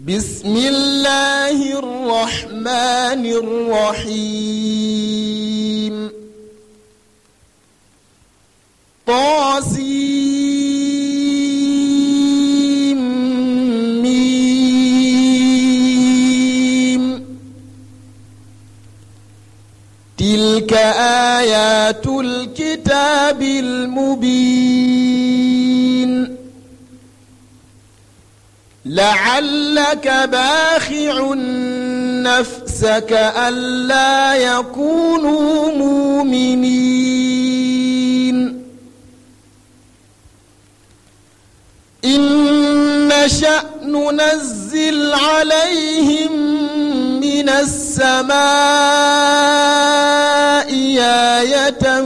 بسم الله الرحمن الرحيم طاسيم تلك آيات الكتاب المبين لعلك باخع نفسك ألا يكونوا مؤمنين إن نشأ ننزل عليهم من السماء آية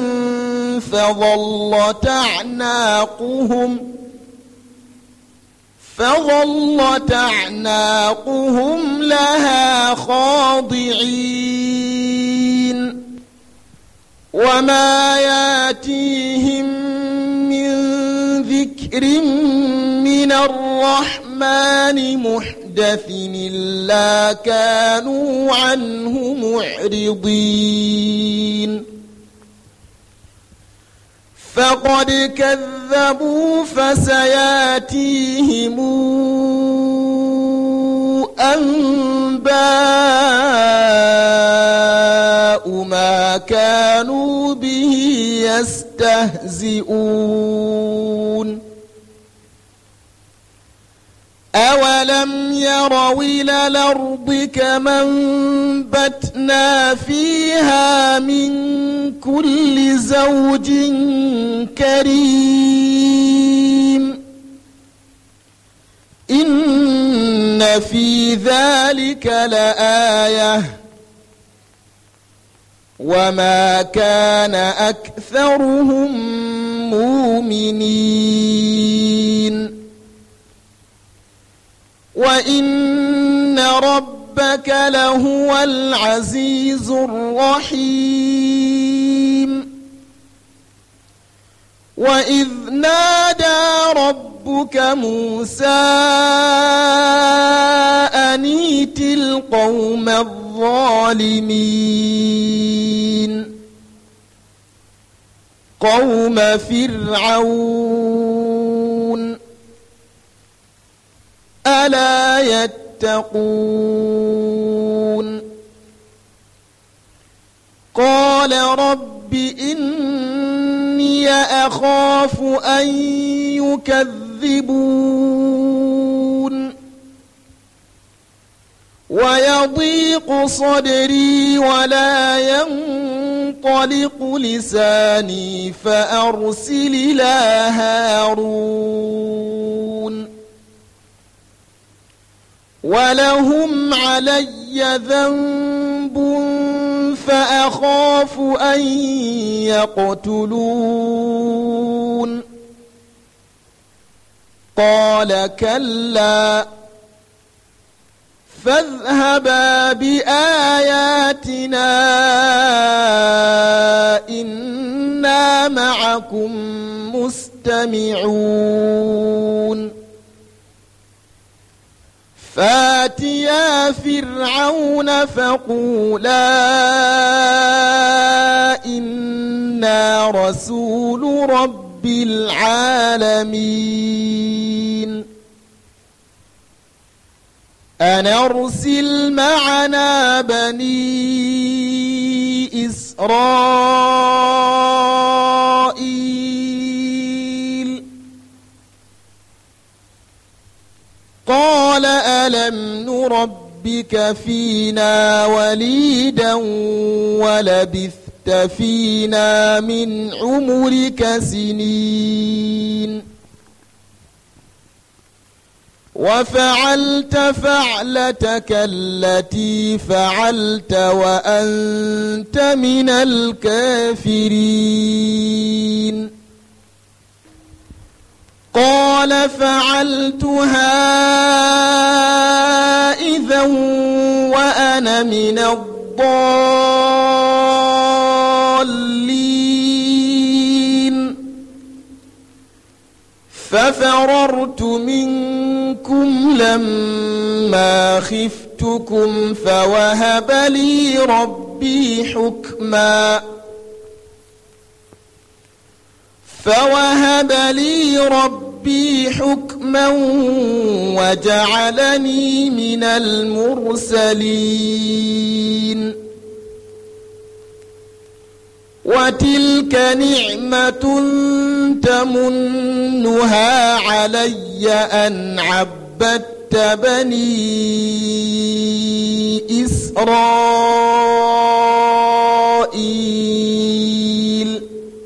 فظلت أعناقهم لها خاضعين وما ياتيهم من ذكر من الرحمن محدث إلا كانوا عنه معرضين فقد كذبوا فسياتيهم أنباء ما كانوا به يستهزئون أولم يروا إلى الأرض كما أنبتنا فيها من كل زوج كريم إن في ذلك لآية وما كان أكثرهم مؤمنين وإن ربك لهو العزيز الرحيم وإذ نادى ربك موسى أن ائت القوم الظالمين قوم فرعون ألا يتقون قال رب إني أخاف أن يكذبون ويضيق صدري ولا ينطلق لساني فأرسل إلى هارون ولهم علي ذنب فأخاف أن يقتلون قال كلا فاذهبا بآياتنا إنا معكم مستمعون فاتيا فرعون فقولا إنا رسول رب العالمين أن أرسل معنا بني إسرائيل قال ألم نربك فينا وليدا ولبثت فينا من عمرك سنين وفعلت فعلتك التي فعلت وأنت من الكافرين قال فعلتها إذا وأنا من الضالين ففررت منك عنكم لما خفتكم فوهب لي ربي حكما وجعلني من المرسلين وتلك نعمة تمنها علي أن عبدت بني إسرائيل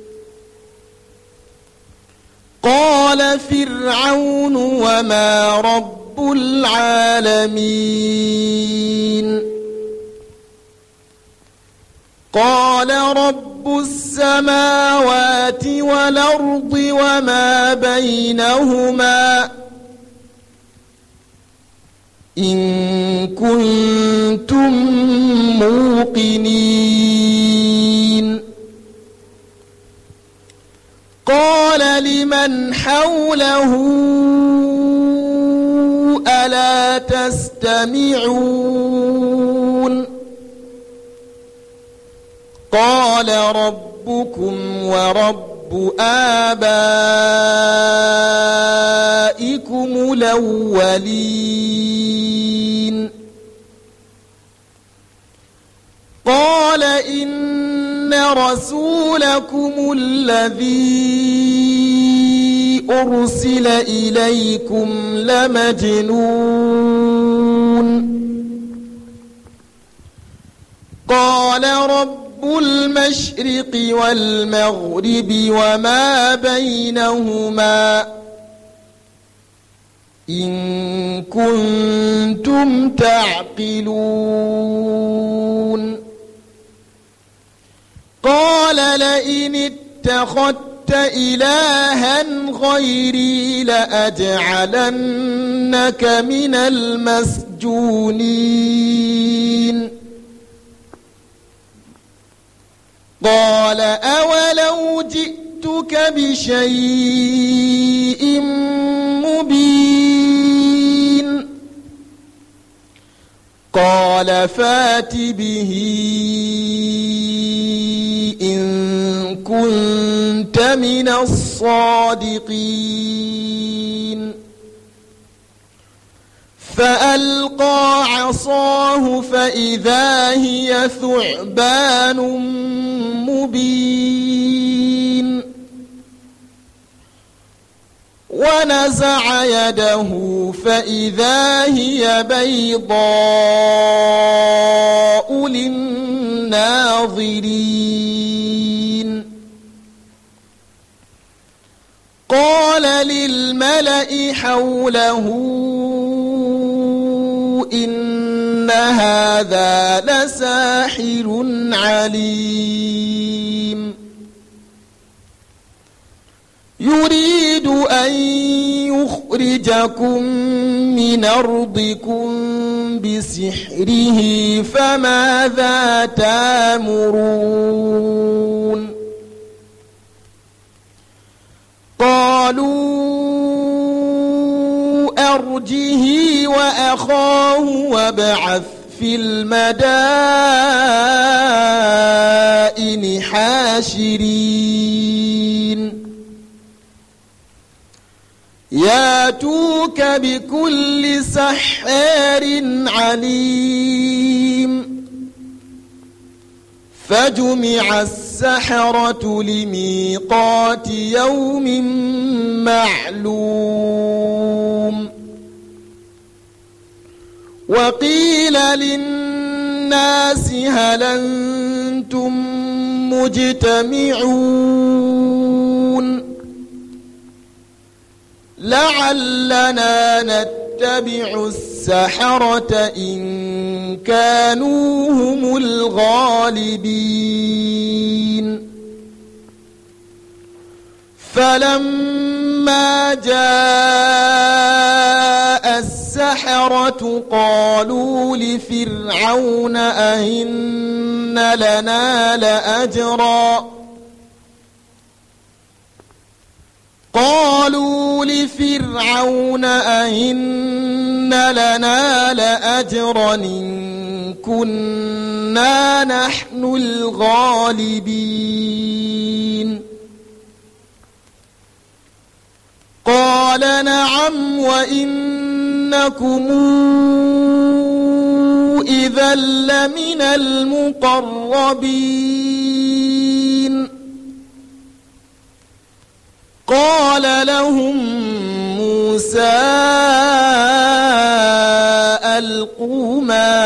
قال فرعون وما رب العالمين قال رب السماوات والأرض وما بينهما إن كنتم موقنين قال لمن حوله ألا تستمعون قال ربكم ورب آبائكم الأولين قال إن رسولكم الذي أرسل إليكم لمجنون قال رب المشرق والمغرب وما بينهما إن كنتم تعقلون قال لئن اتخذت إلها غيري لأجعلنك من المسجونين قال أولو جئتك بشيء مبين قال فات به إن كنت من الصادقين فألقى عصاه فإذا هي ثعبان مبين ونزع يده فإذا هي بيضاء للناظرين قال للملأ حوله إن هذا لساحر عليم يريد أن يخرجكم من أرضكم بسحره فماذا تأمرون قالوا أرجه وأخاه وابعث في المدائن حاشرين ياتوك بكل سحار عليم فجمع السحرة لميقات يوم معلوم وقيل للناس هل أنتم مجتمعون لعلنا نتبع السحرة إن كانوا هم الغالبين فلما جاء السحرة قالوا لفرعون أئن لنا لأجرا قالوا لفرعون فرعون أئن لنا لأجرا إن كنا نحن الغالبين قال نعم وإنكم إذا لمن المقربين قال لهم موسى ألقوا ما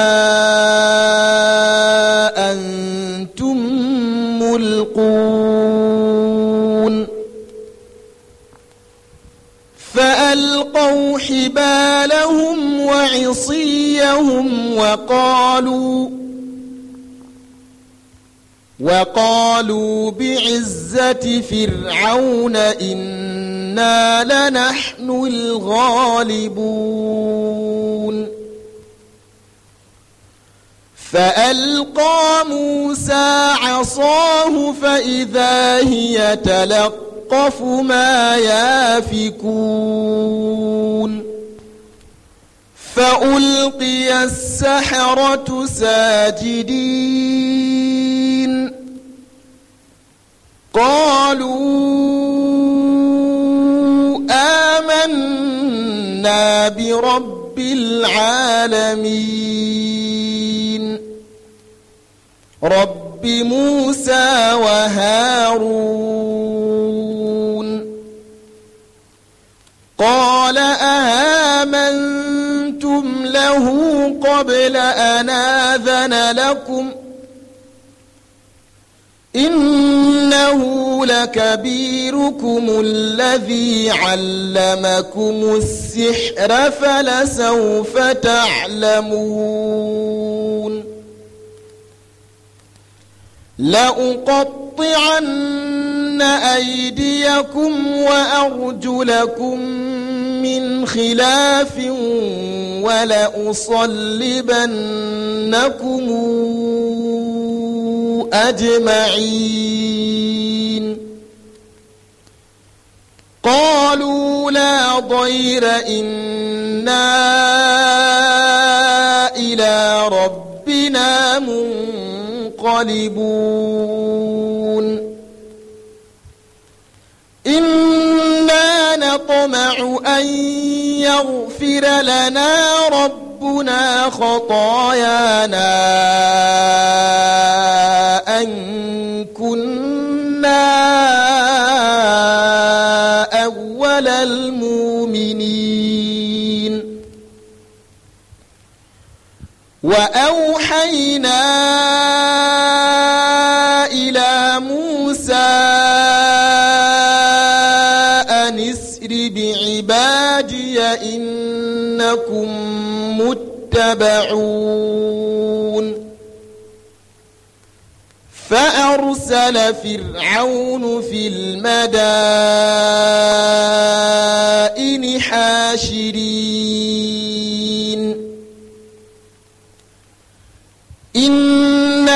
أنتم ملقون فألقوا حبالهم وعصيهم وقالوا بعزة فرعون إنا لنحن الغالبون فألقى موسى عصاه فإذا هي تلقف ما يافكون فألقي السحرة ساجدين قالوا آمنا برب العالمين رب موسى وهارون قال آمنتم له قبل أن آذن لكم إنه لكبيركم الذي علمكم السحر فلسوف تعلمون لأقطعن أيديكم وأرجلكم من خلاف ولأصلبنكم أجمعين قالوا لا ضير إنا إلى ربنا منقلبون إنا نطمع أن يغفر لنا ربنا خطايانا أن كنا أول المؤمنين وأوحينا إلى موسى أن اسر بعبادي إنكم متبعون فأرسل فرعون في المدائن حاشرين إن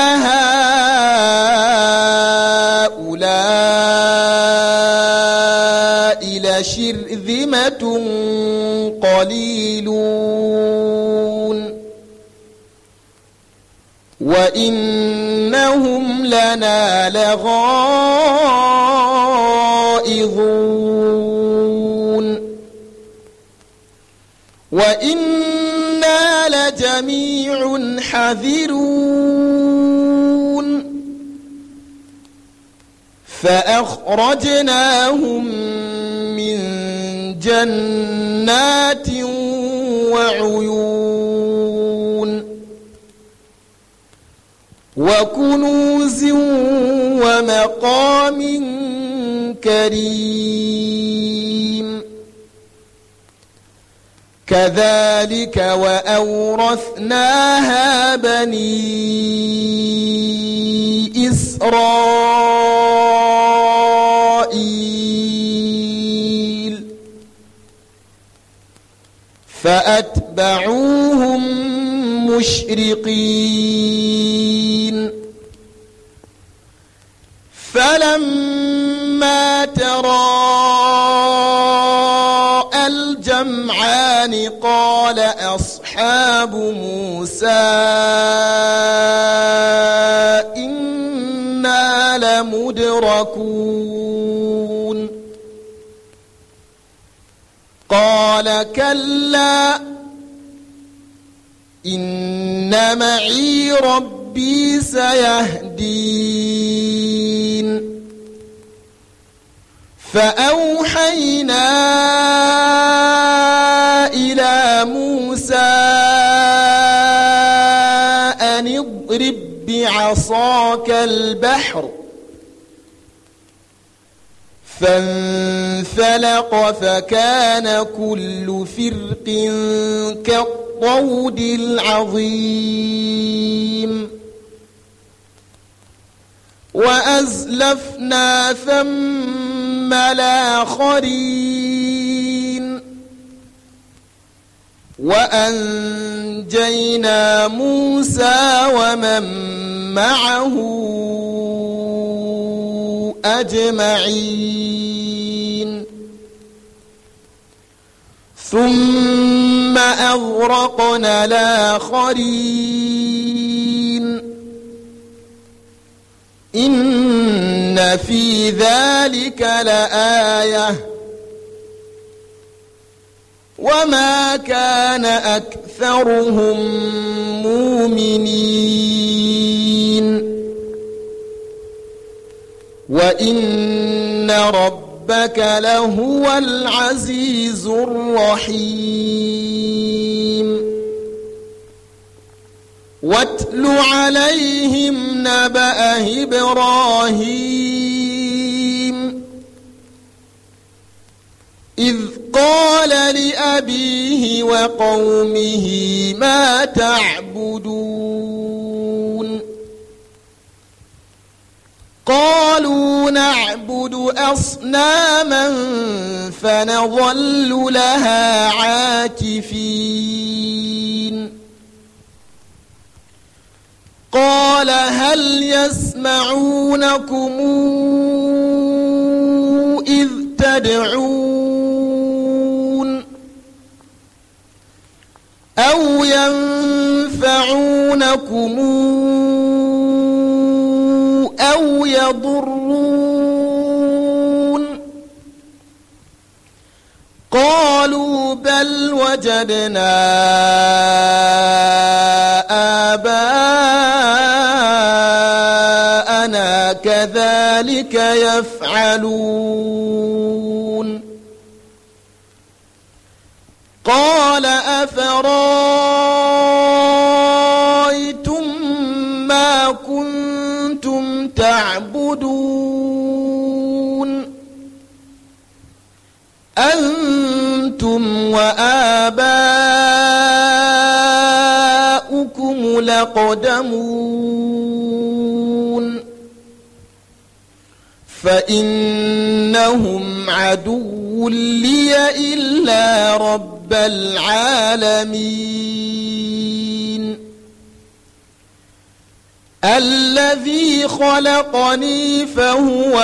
هؤلاء لشرذمة قليلون وإنهم لنا لغائظون وإنا لجميع حذرون فأخرجناهم من جنات وعيون وكنوز ومقام كريم كذلك وأورثناها بني إسرائيل فأتبعوهم مشرقين فلما تراءى القرآن قال أصحاب موسى إنا لمدركون قال كلا إن معي ربي سيهدين فأوحينا إلى موسى أن اضرب بعصاك البحر فانفلق فكان كل فرق كالطود العظيم وأزلفنا ثم الآخرين وأنجينا موسى ومن معه أجمعين ثم أغرقنا الآخرين إن في ذلك لآية وما كان أكثرهم مؤمنين وإن ربك لهو العزيز الرحيم واتل عليهم نبأ إبراهيم إذ قال لأبيه وقومه ما تعبدون قالوا نعبد أصناما فنظل لها عاكفين قال هل يسمعونكم إذ تدعون أو ينفعونكم أو يضرون قالوا بل وجدنا آباءنا كذلك يفعلون قال أفرأيتم ما كنتم تعبدون أنتم وآباؤكم الأقدمون فإنهم عدو لي إلا رب العالمين الذي خلقني فهو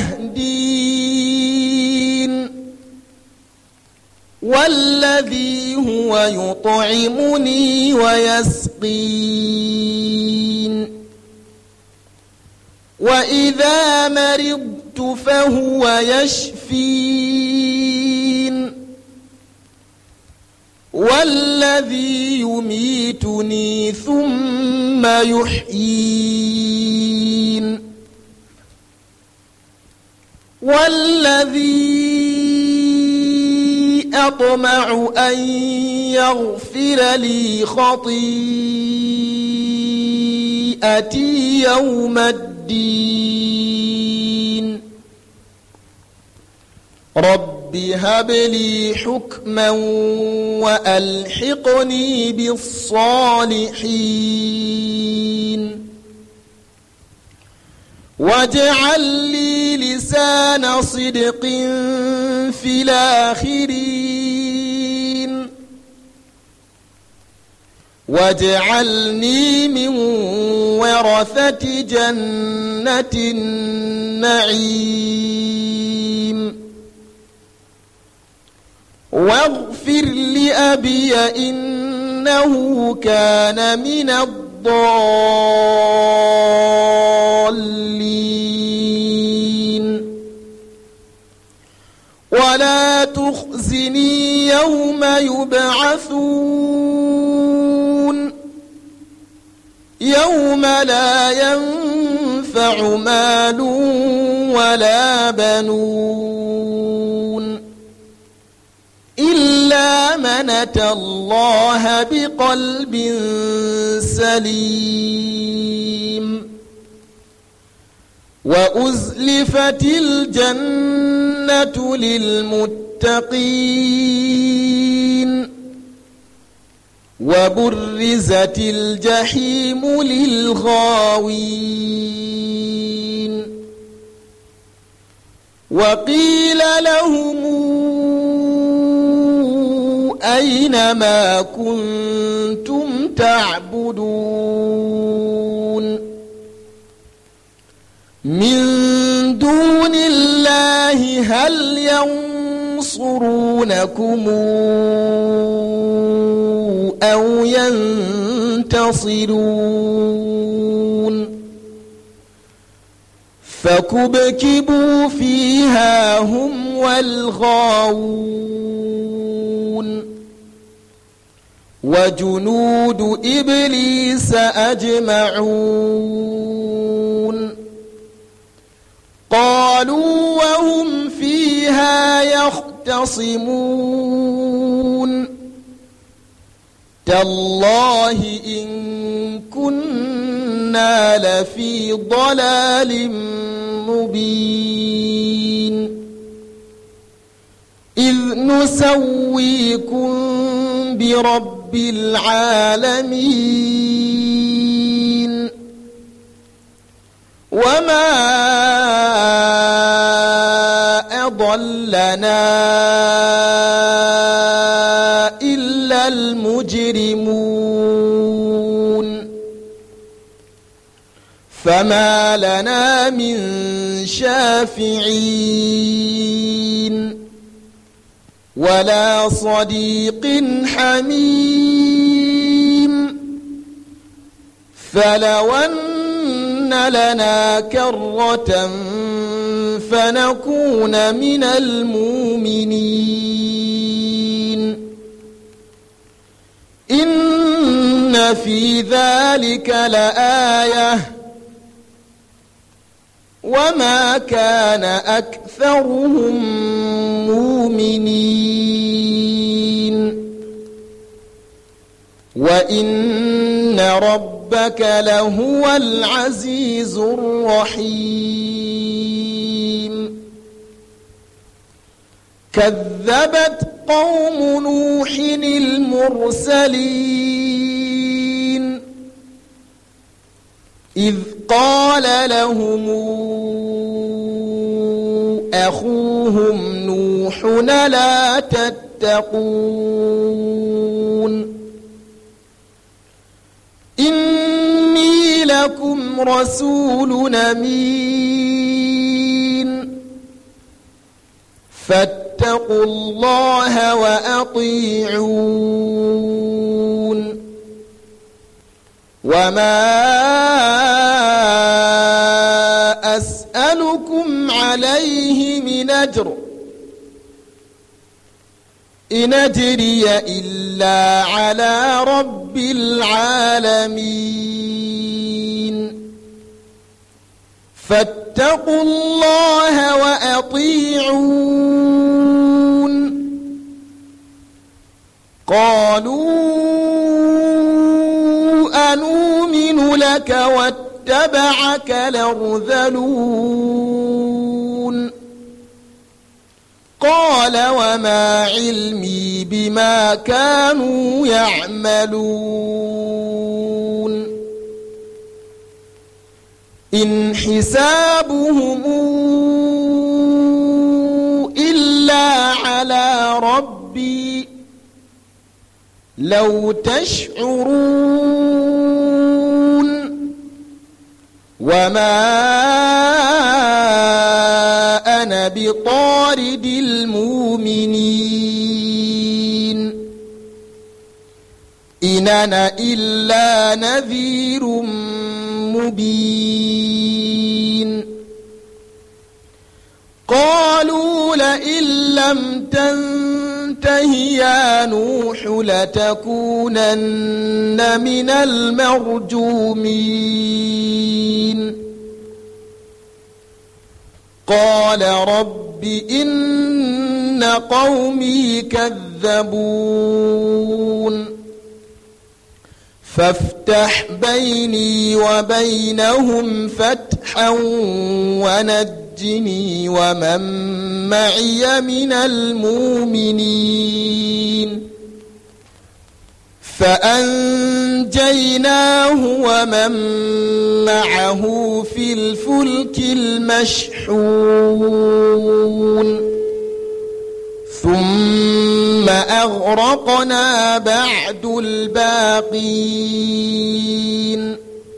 يهدين والذي هو يطعمني ويسقين وإذا مرضت فهو يشفين والذي يميتني ثم يحيين والذي أطمع أن يغفر لي خطيئتي يوم الدين رب هب لي حكما وألحقني بالصالحين واجعل لي لسان صدق في الآخرين واجعلني من ورثة جنة النعيم واغفر لأبي إنه كان من الضالين ولا تخزني يوم يبعثون يوم لا ينفع مال ولا بنون إلا من أتى الله بقلب سليم وأزلفت الجنة للمتقين وبرزت الجحيم للغاوين وقيل لهم أين ما كنتم تعبدون من دون الله هل ينصرونكم أو ينتصرون فكبكبوا فيها هم والغاوون وجنود إبليس أجمعون قالوا وهم فيها يختصمون تالله إن كنا لفي ضلال مبين إذ نسويكم برب العالمين وما أضلنا إلا المجرمون فما لنا من شافعين ولا صديق حميم فلو أن لنا كرة فنكون من المؤمنين إن في ذلك لآية وما كان أكثرهم مؤمنين وإن ربك لهو العزيز الرحيم كذبت قوم نوح المرسلين إذ قال لهم أخوهم نوح لا تتقون إني لكم رسول أمين فاتقوا الله وأطيعون وما أسألكم عليه من أجر إن أجري إلا على رب العالمين فاتقوا الله وأطيعون قالوا أنؤمن لك واتبعك الأرذلون قال وما علمي بما كانوا يعملون إن حسابهم إلا على ربي لو تشعرون وما أنا بطارد المؤمنين إن أنا إلا نذير مبين قالوا لئن لم تنته يا نوح لتكونن من المرجومين قال رب إن قومي كذبون فافتح بيني وبينهم فتحا ونجني ومن معي من المؤمنين فأنجيناه ومن معه في الفلك المشحون ثم أغرقنا بعد الباقين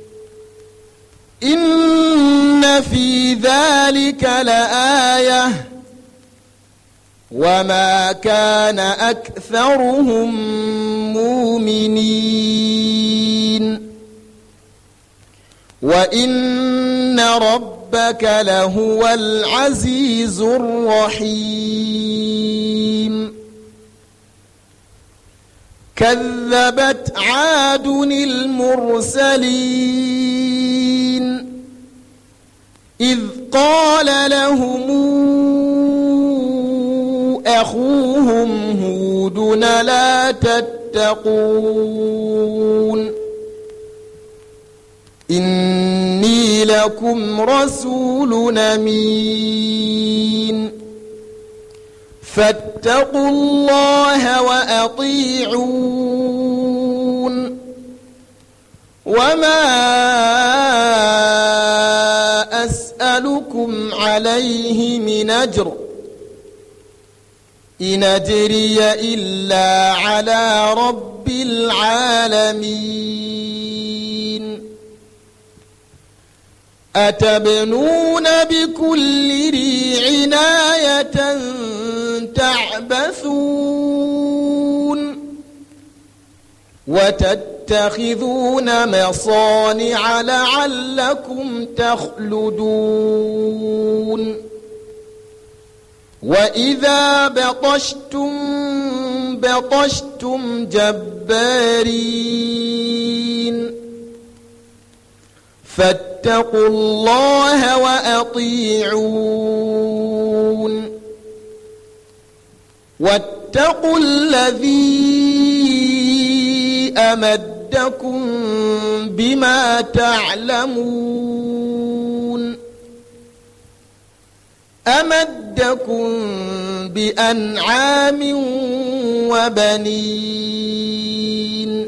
إن في ذلك لآية وما كان أكثرهم مؤمنين وإن ربك لهو العزيز الرحيم كذبت عاد المرسلين إذ قال لهم أخوهم هود لا تتقون إني لكم رسول أمين فاتقوا الله وأطيعون وما أسألكم عليه من أجر إن أجري إلا على رب العالمين أتبنون بكل ريع آية تعبثون وتتخذون مصانع لعلكم تخلدون وإذا بطشتم جبارين فاتقوا الله وأطيعون واتقوا الذي أمدكم بما تعلمون أمدكم بأنعام وبنين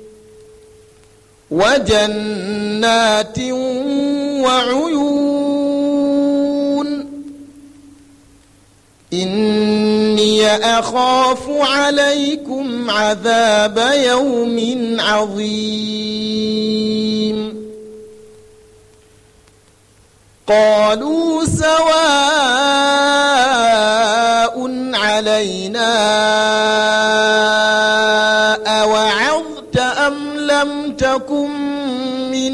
وجنات وعيون إني أخاف عليكم عذاب يوم عظيم قالوا سواء علينا أوعظت أم لم تكن من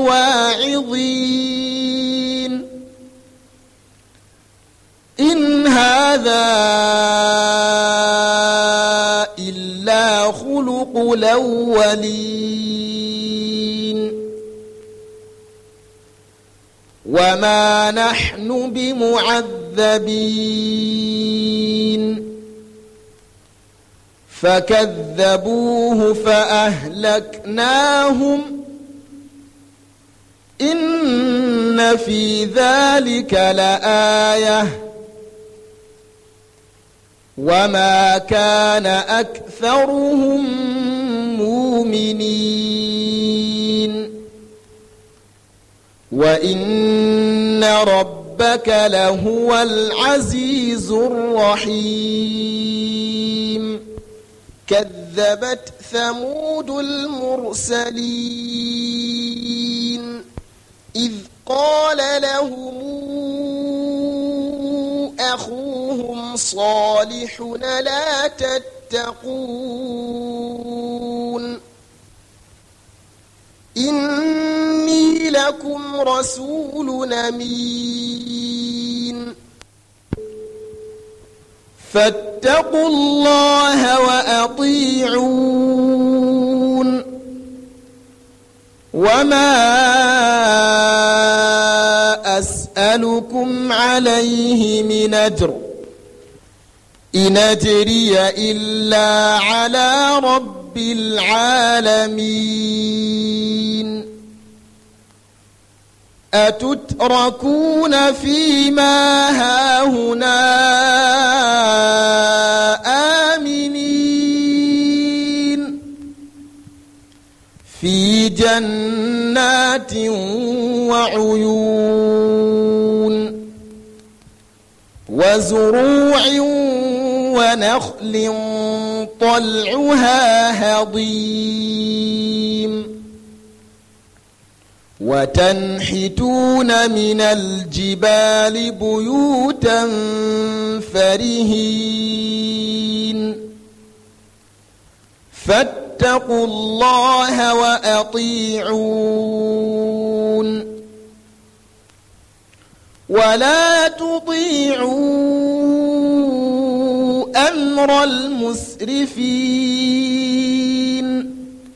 الواعظين إن هذا إلا خلق الأولين وما نحن بمعذبين فكذبوه فأهلكناهم إن في ذلك لآية وما كان أكثرهم مؤمنين وإن ربك لهو العزيز الرحيم كذبت ثمود المرسلين إذ قال لهم أخوهم صالح لا تتقون إني لكم رسول أمين فاتقوا الله وأطيعون وما أسألكم عليه من أجر إن أجري إلا على رب العالمين أتتركون فيما هاهنا آمنين في جنات وعيون وزروع ونخل طلعها هضيم وتنحتون من الجبال بيوتا فرهين فاتقوا الله وأطيعون ولا تطيعوا أمر المسرفين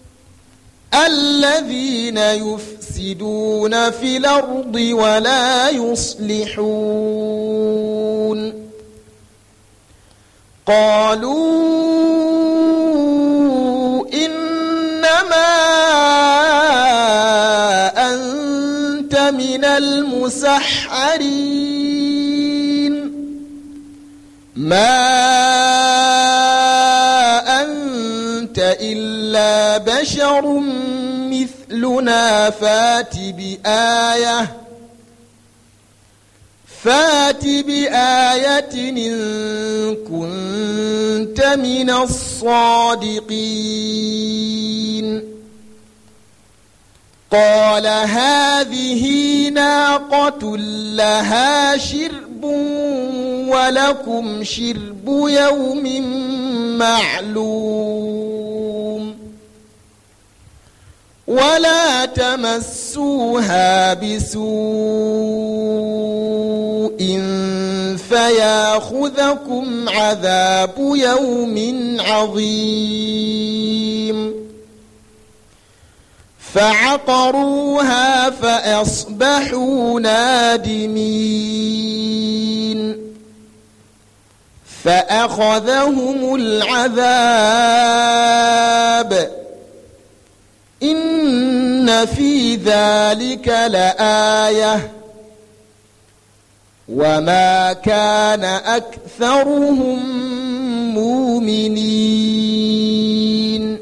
الذين يفسدون في الأرض ولا يصلحون قالوا إنما أنت من المسحرين ما أنت إلا بشر مثلنا فات بآية إن كنت من الصادقين قال هذه ناقة لها شرب ولكم شرب يوم معلوم ولا تمسوها بسوء فياخذكم عذاب يوم عظيم فعقروها فأصبحوا نادمين فأخذهم العذاب إن في ذلك لآية وما كان أكثرهم مؤمنين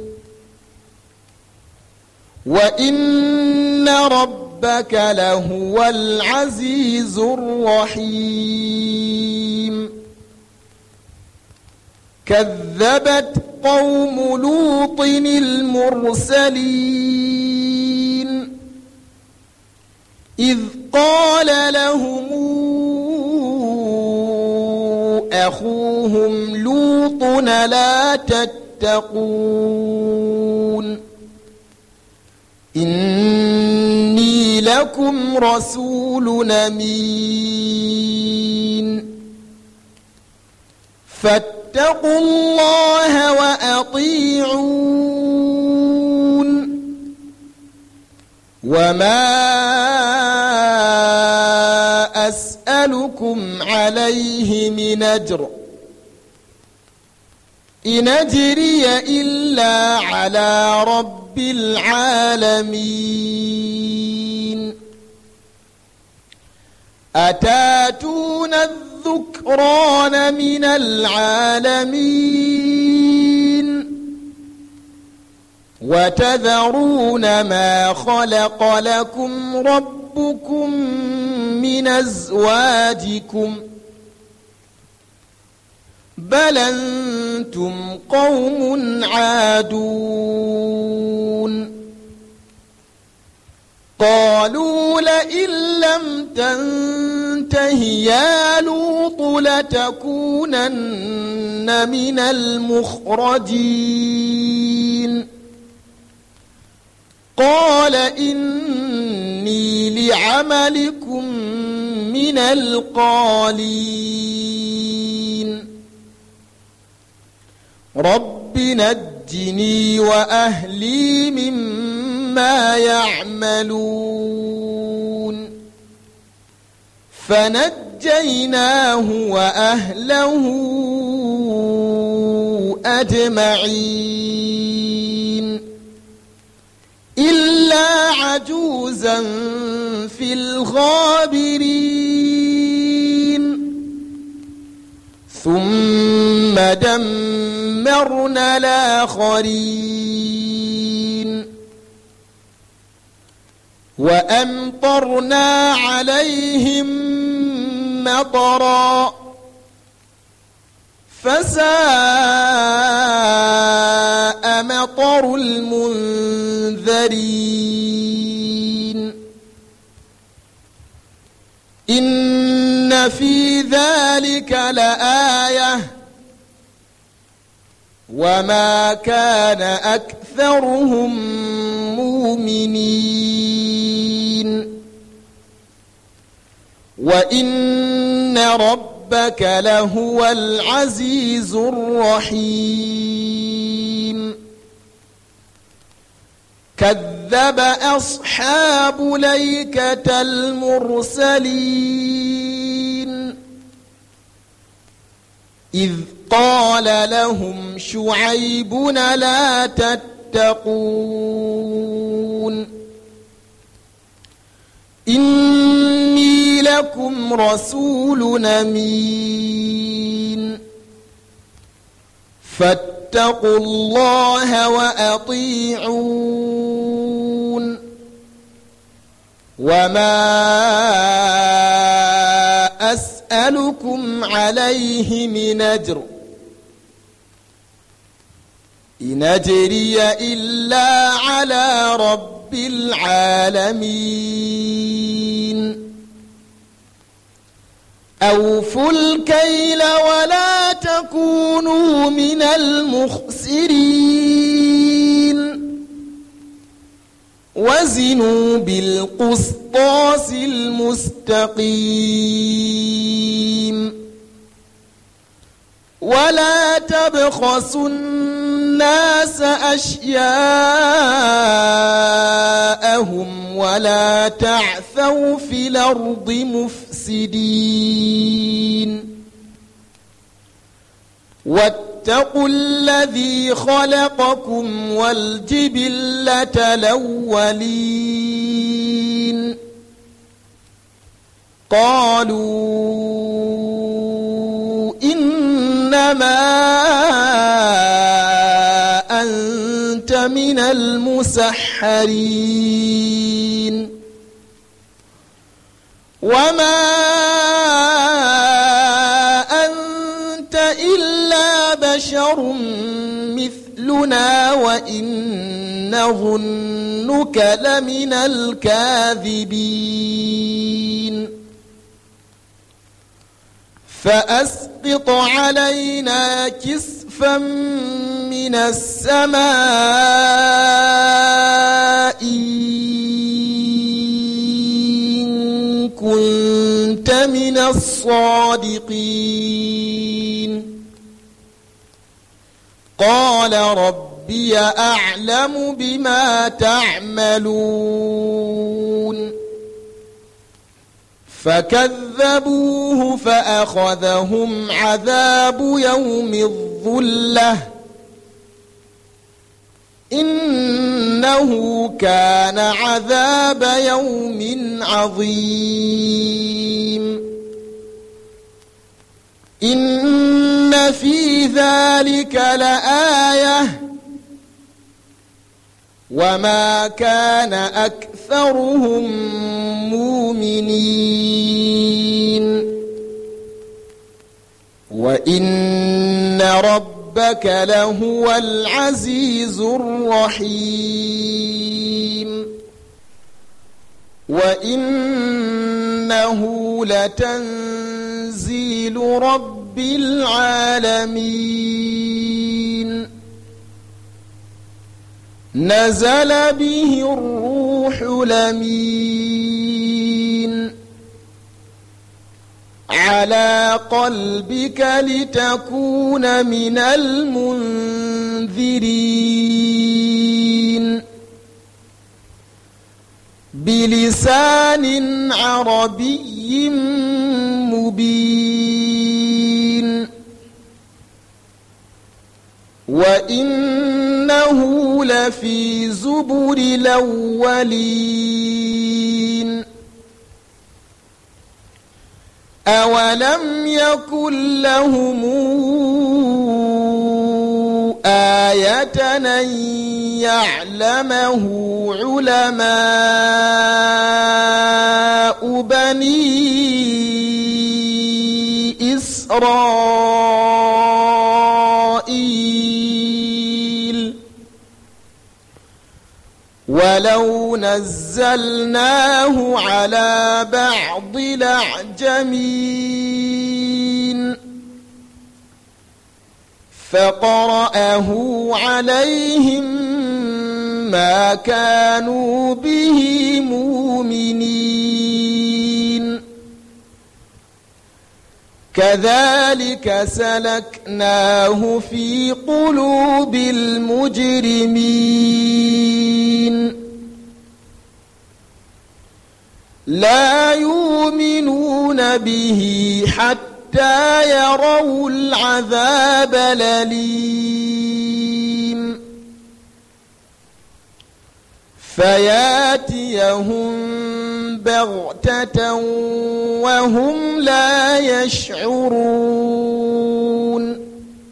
وإن ربك لهو العزيز الرحيم كذبت قوم لوط المرسلين إذ قال لهم أخوهم لوط لا تتقون إني لكم رسول أمين فاتقوا الله وأطيعون وما أسألكم عليه من أجر إن أجري إلا على رب العالمين أتاتون الذكران من العالمين وتذرون ما خلق لكم ربكم من أزواجكم بل أنتم قوم عادون قالوا لئن لم تنته يا لوط لتكونن من المخرجين قال إني لعملكم من القالين رب نجني وأهلي مما يعملون فنجيناه وأهله أجمعين إلا عجوزا في الغابرين ثم دمرنا الآخرين وأمطرنا عليهم مطرا فساء مطر المنذرين إن في ذلك لآية وما كان أكثرهم مؤمنين وإن ربك لهو العزيز الرحيم كذب أصحاب الأيكة المرسلين إذ قال لهم شعيب لا تتقون إني لكم رسول أمين فاتقوا الله وأطيعون وما أسألكم عليه من أجر إن أجري إلا على رب العالمين أوفوا الكيل ولا تكونوا من المخسرين وزنوا بالقسطاس المستقيم ولا تبخسوا الناس أشياءهم ولا تعثوا في الأرض مفسدين واتقوا الذي خلقكم والجبلة الأولين قالوا إنما أنت من المسحرين وما أنت إلا بشر مثلنا وإن نظنك لمن الكاذبين فأسقط علينا كسفا من السماء إن كنت من الصادقين قال ربي أعلم بما تعملون فكذبوه فأخذهم عذاب يوم الظلة إنه كان عذاب يوم عظيم إن في ذلك لآية وما كان أكثرهم مؤمنين وإن ربك لهو العزيز الرحيم وإنه لتنزيل رب العالمين نزل به الروح الروح الأمين على قلبك لتكون من المنذرين بلسان عربي مبين وإنه لفي زبر الأولين أولم يكن لهم آية أن يعلمه علماء بني إسرائيل ولو نزلناه على بعض الأعجمين فقرأه عليهم ما كانوا به مؤمنين كذلك سلكناه في قلوب المجرمين لا يؤمنون به حتى يروا العذاب الأليم فياتيهم بغتة وهم لا يشعرون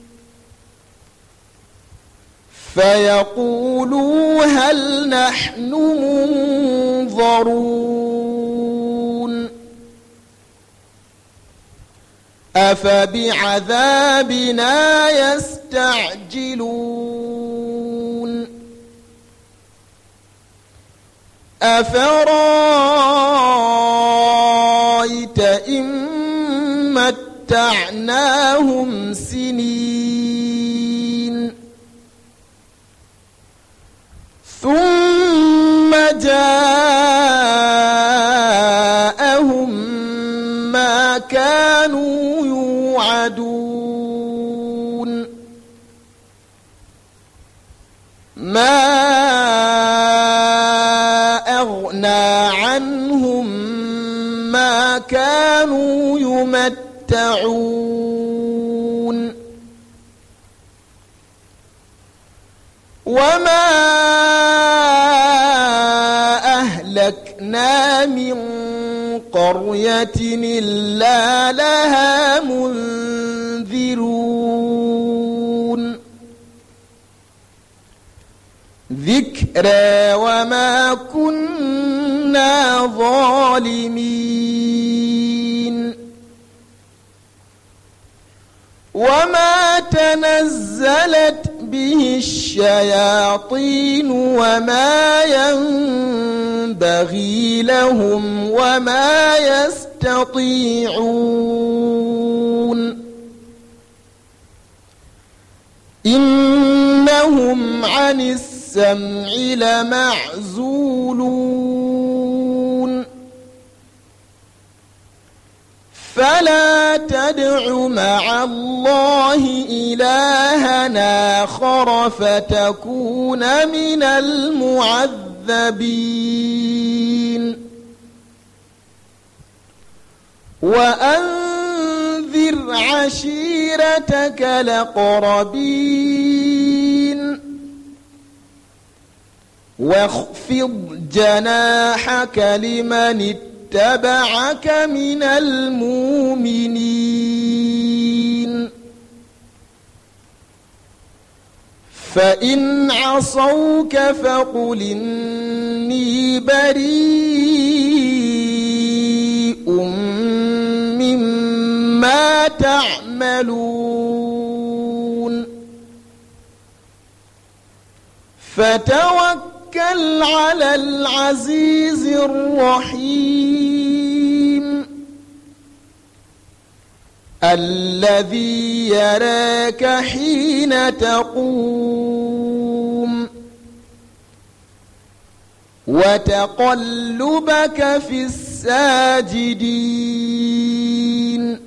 فيقولوا هل نحن منظرون أفبعذابنا يستعجلون أفرأيت إن متعناهم سنين ثم جاءهم ما كانوا يوعدون ما أغنى عنهم ما كانوا يمتعون وما أهلكنا من قرية إلا لها منذرون ذكرى وما كنا ظالمين وما تنزلت به الشياطين وما ينبغي لهم وما يستطيعون إنهم عن السمع لمعزولون فلا تدع مع الله إلهنا آخر فتكون من المعذبين وأنذر عشيرتك الأقربين واخفض جناحك لمن اتبعك من المؤمنين فإن عصوك فقل إني بريء مما تعملون فتوكل على العزيز الرحيم الذي يراك حين تقوم وتقلبك في الساجدين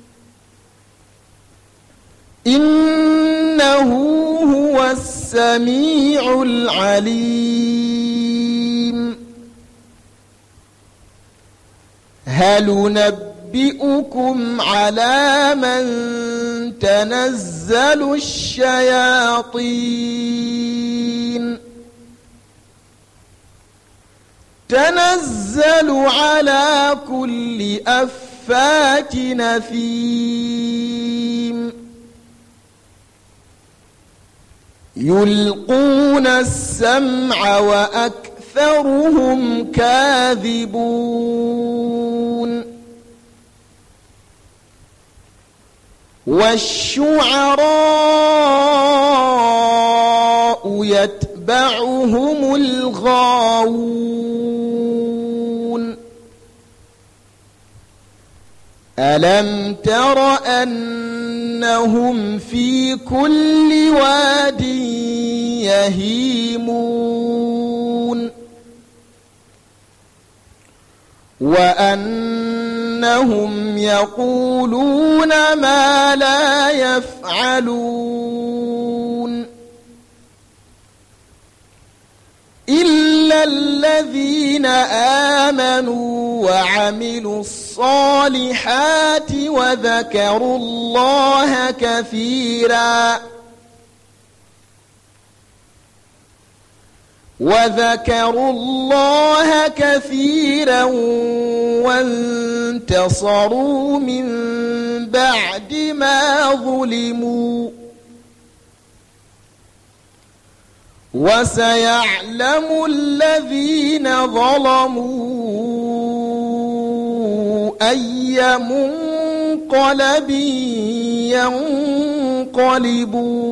إنه هو السميع العليم هل ننبئكم على من تنزل الشياطين تنزل على كل أفاك نثيم يلقون السمع وأكثرهم كاذبون والشعراء يتبعهم الغاوون ألم تر أنهم في كل واد يهيمون وأنهم يقولون ما لا يفعلون إلا الذين آمنوا وعملوا الصالحات وذكروا الله كثيرا وانتصروا من بعد ما ظلموا وسيعلم الذين ظلموا أي منقلب ينقلبون